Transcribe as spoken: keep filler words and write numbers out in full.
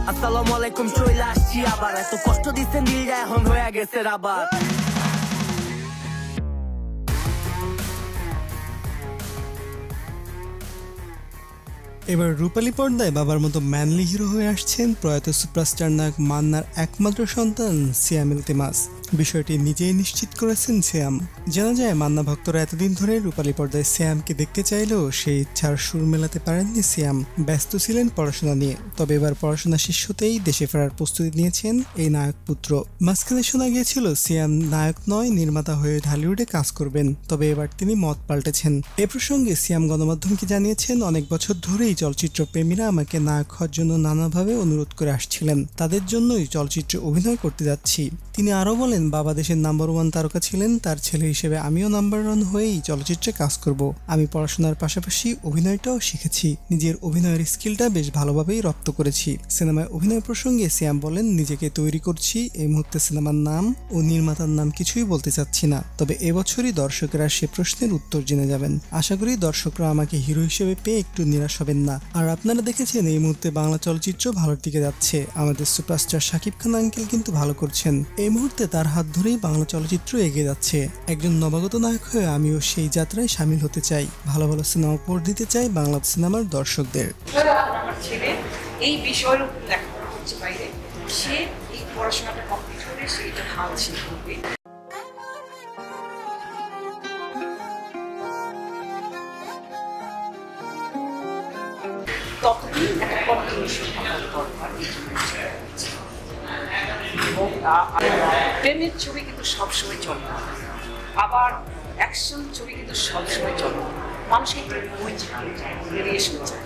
আসসালামু আলাইকুম চলে আসছি আবার, এত কষ্ট দিচ্ছেন দিলটা এখন হয়ে গেছে আবার। এবার রূপালী পর্দায় বাবার মতো ম্যানলি হিরো হয়ে আসছেন প্রয়াত সুপারস্টার নায়ক মান্নার একমাত্র সন্তান সিয়াম ইলতিমাস। বিষয়টি নিজেই নিশ্চিত করেছেন সিয়াম। জানা যায় মান্না ভক্তরা এতদিন ধরে রূপালী পর্দায় সিয়ামকে দেখতে চাইলেও সেই ইচ্ছার সুর মেলাতে পারেননি সিয়াম। ব্যস্ত ছিলেন পড়াশোনা নিয়ে, তবে এবার পড়াশোনা শেষ হতেই দেশে ফেরার প্রস্তুতি নিয়েছেন এই নায়ক পুত্র। মাঝখানে শোনা গিয়েছিল সিয়াম নায়ক নয় নির্মাতা হয়ে ঢালিউডে কাজ করবেন, তবে এবার তিনি মত পাল্টেছেন। এ প্রসঙ্গে সিয়াম গণমাধ্যমকে জানিয়েছেন, অনেক বছর ধরেই চলচ্চিত্র প্রেমীরা আমাকে নায়ক হওয়ার জন্য নানাভাবে অনুরোধ করে আসছিলেন, তাদের জন্যই চলচ্চিত্রে অভিনয় করতে যাচ্ছি। তিনি আরও বলেন, বাবা দেশের নাম্বার ওয়ান তারকা ছিলেন, তার ছেলে হিসেবে আমিও নাম্বার ওয়ান হয়েই চলচ্চিত্রে কাজ করব। আমি পড়াশোনার পাশাপাশি অভিনয়টাও শিখেছি, নিজের অভিনয়ের স্কিলটা বেশ ভালোভাবেই রপ্ত করেছি। সিনেমায় অভিনয় প্রসঙ্গে সিয়াম বলেন, নিজেকে তৈরি করছি, এই মুহূর্তে সিনেমার নাম ও নির্মাতার নাম কিছুই বলতে চাচ্ছি না, তবে এবছরই দর্শকেরা সে প্রশ্নের উত্তর জেনে যাবেন। আশা করি দর্শকরা আমাকে হিরো হিসেবে পেয়ে একটু নিরাশ হবেন না। আর আপনারা দেখেছেন এই মুহূর্তে বাংলা চলচ্চিত্র ভালোর দিকে যাচ্ছে, আমাদের সুপারস্টার শাকিব খান আঙ্কেল কিন্তু ভালো করছেন। এই মুহূর্তে তার হাত ধরেই বাংলা চলচ্চিত্র এগিয়ে যাচ্ছে। একজন নবাগত নায়ক হয়ে আমিও সেই যাত্রায় সামিল হতে চাই, ভালো ভালো সিনেমা উপহার দিতে চাই বাংলা সিনেমার দর্শকদের। আমার ছেলে এই বিষয়ের উপর লেখাপড়া করছে বাইরে, সে এই পড়াশোনাটা কমপ্লিট করে সে এটা হাল ছেড়ে করবে। ততদিন একটা কন্টিনিউশন থাকার দরকার। এবং প্রেমের ছবি কিন্তু সবসময় চলে না, আবার অ্যাকশন ছবি কিন্তু সবসময় চলে না। মানুষ একটু বই চায়, রিলেশন চায়।